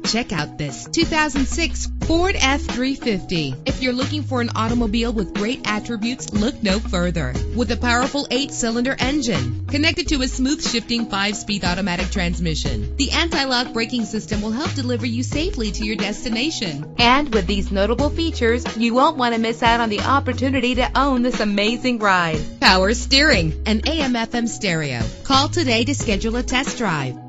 Check out this 2006 Ford F-350. If you're looking for an automobile with great attributes, look no further. With a powerful 8-cylinder engine connected to a smooth shifting 5-speed automatic transmission, the anti-lock braking system will help deliver you safely to your destination. And with these notable features, you won't want to miss out on the opportunity to own this amazing ride. Power steering, an AM/FM stereo. Call today to schedule a test drive.